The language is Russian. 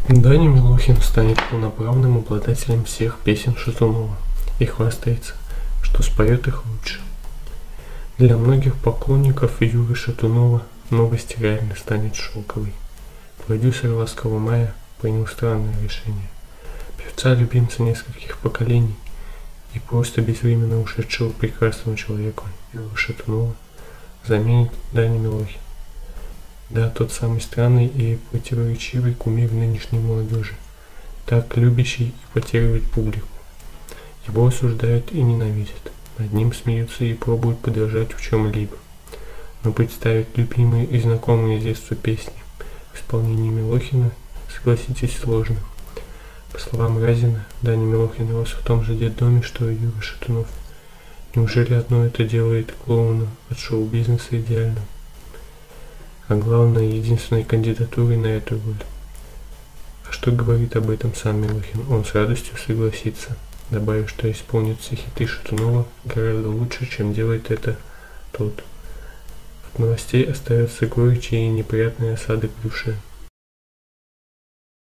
Даня Милохин станет полноправным обладателем всех песен Шатунова и хвастается, что споет их лучше. Для многих поклонников Юры Шатунова новость реально станет шоковой. Продюсер «Ласкового мая» принял странное решение. Певца-любимца нескольких поколений и просто безвременно ушедшего прекрасного человека Юры Шатунова заменит Даня Милохин. Да, тот самый странный и противоречивый кумир нынешней молодежи, так любящий ипотировать публику. Его осуждают и ненавидят, над ним смеются и пробуют подражать в чем-либо. Но представить любимые и знакомые с детства песни в исполнении Милохина, согласитесь, сложно. По словам Разина, Даня Милохин рос в том же детдоме, что и Юра Шатунов. Неужели одно это делает клоуна от шоу-бизнеса идеальным? А главное, единственной кандидатурой на эту роль. А что говорит об этом сам Милохин? Он с радостью согласится, добавив, что исполнит все хиты Шатунова гораздо лучше, чем делает это тот. От новостей остается горечь и неприятный осадок в душе.